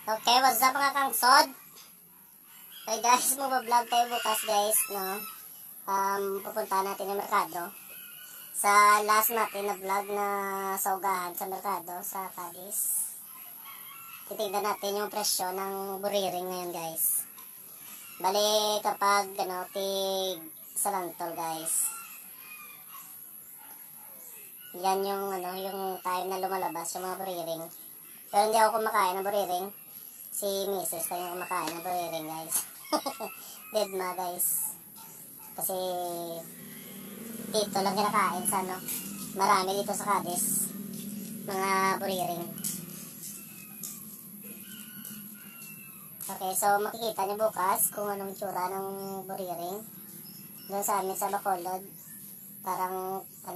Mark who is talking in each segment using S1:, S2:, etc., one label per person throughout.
S1: Okay, what's up mga kangsod? Okay guys, mag-vlog tayo bukas guys, no? Pupunta natin yung merkado. Sa last natin na vlog na saugahan sa merkado, sa Cadiz. Titignan natin yung presyo ng buriring ngayon guys. Bali kapag tig salantol guys. Yan yung yung time na lumalabas yung mga buriring. Pero hindi ako kumakain ng buriring. Si Mrs. tayo kumakain ng buriring guys. Dead ma guys. Kasi dito lang kinakain sa marami dito sa Cadiz. Mga buriring. Okay, so makikita niyo bukas kung anong tsura ng buriring. Doon sa amin sa Bacolod. Parang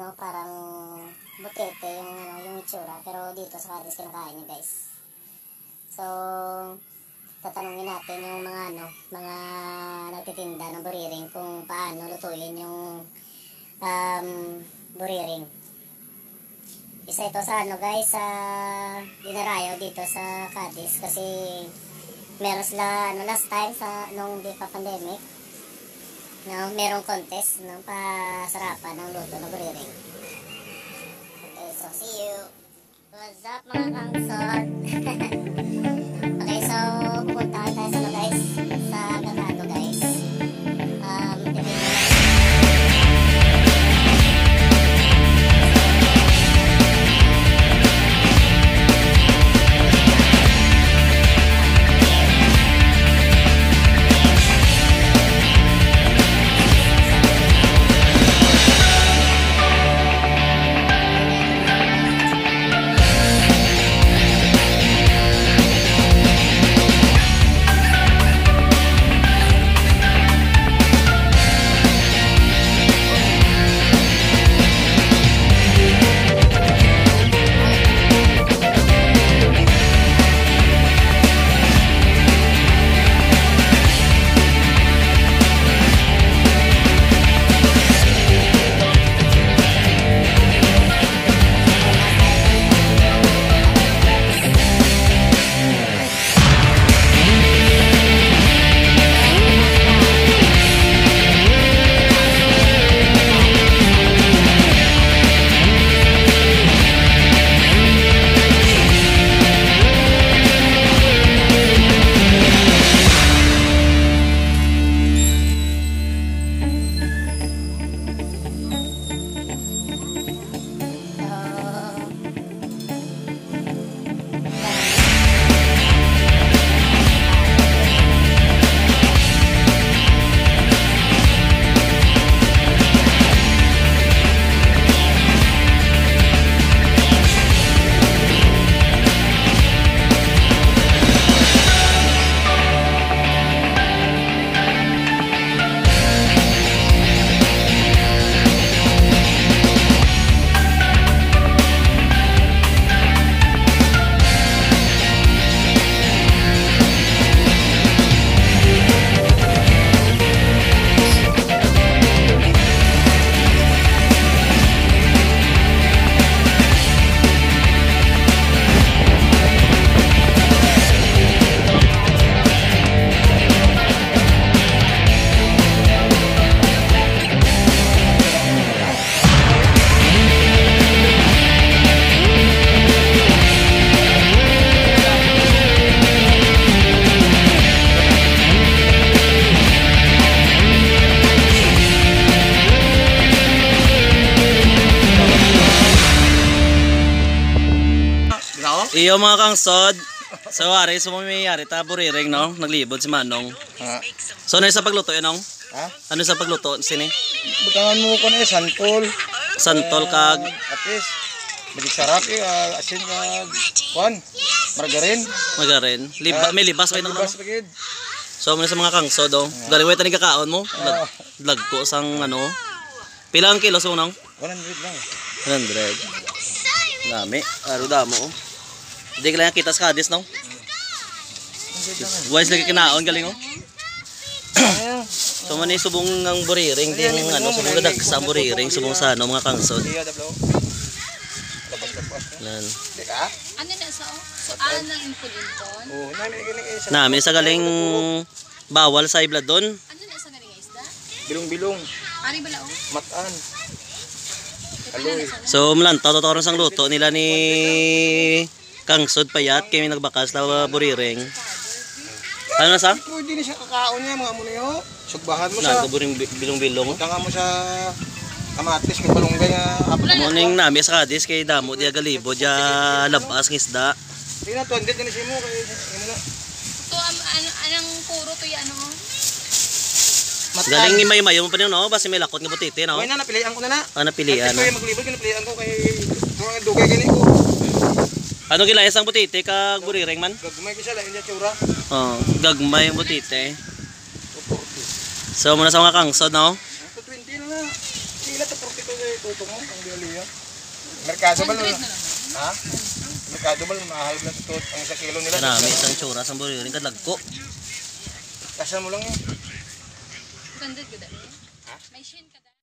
S1: butete yung itsura, pero dito sa Cadiz kinakain niyo guys. So tatanungin natin yung mga nagtitinda ng buriring kung paano lutuin yung buriring. Isa ito sa guys, sa dinarayo dito sa Cadiz kasi meron sila last time sa nung di pa pandemic. Merong contest pasarapan ng luto ng buriring. Okay, so see you. What's up mga kangsod? Okay, so pupunta tayo sa guys, sa merkado guys.
S2: Iyo mga kangsod, sa wari, sumayari ta buriring no, naglibod si Manong. So ano sa pagluto nong? Ano sa pagluto sini?
S3: Butangan mo ko na santol.
S2: Santol kag
S3: atis. Balik sarap asin kag kuan. Margarin.
S2: May libas pa nang.
S3: Libas pagid.
S2: So ano sa mga kangsod do. Galing way tani kakaon mo. Lagko sang Pilang kilo so nong?
S3: 100 lang.
S2: 100. Dami, damo. Hindi ka lang kita sa Cadiz, no? Wise lagi kinaon, galing, no? So, man subong ng buriring, din subong gadag sa buriring, subong sa mga kangsod. Lan.
S3: Di ka?
S4: Ano na sa o? So, nang impul-impon?
S3: Oo, namin gini sa
S2: Nami sa galing bawal sa ibladon.
S4: Ano na sa galing isda?
S3: bilong-bilong,
S4: Ari bala o?
S3: matan. Aloy.
S2: So umlantaw totoo sang luto nila ni Kangsod Payat kami nagbakas la buriring. Ano na sa?
S3: Pwede na siya kakaon niya mga muna yun. Sugbahan mo sa,
S2: Nagaburing bilong-bilong.
S3: tanga mo sa kamatis, kay balunggay nga apos.
S2: Morning nami sa Cadiz kay damo dia galibo dia labas ng isda.
S3: Hindi na, 200 na siya mo. Kaya ano na.
S4: To, anang puro to yan o?
S3: Matan.
S2: Galing imay-mayo mo pa niyo no basi may lakot nga butiti no.
S3: Okay na, napilian ko na na.
S2: Ano pilian?
S3: At ito yung maglibot, napilian ko kay mga dugay gini ko.
S2: Ano gilayas ang butiti kag buriring man?
S3: Gagumay ko siya, lain niya tsura.
S2: Oh, gagmay ang butiti. So muna sa mga Kangsod no.
S3: Ito 20 na na. Sila to 40 to yung tutong mo, ang biliya. Merkado ba
S4: 100
S3: na?
S4: na lang.
S3: Ha? Merkado ba mahal na ito ang 1 kilo nila?
S2: Karami isang tsura sa buriring kadlagko.
S3: Kasya mo lang yun.
S4: 100 ka dali? May shin ka dali?